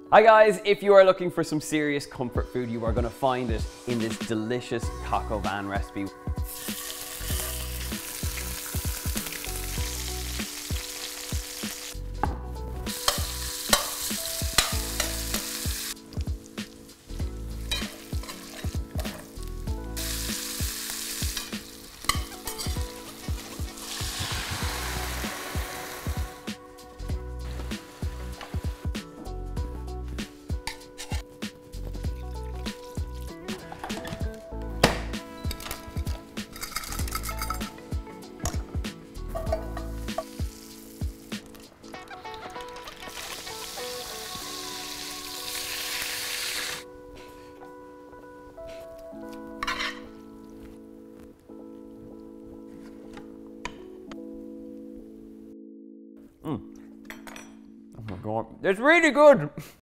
Hi guys, if you are looking for some serious comfort food, you are going to find it in this delicious coq au vin recipe. Oh my god, it's really good!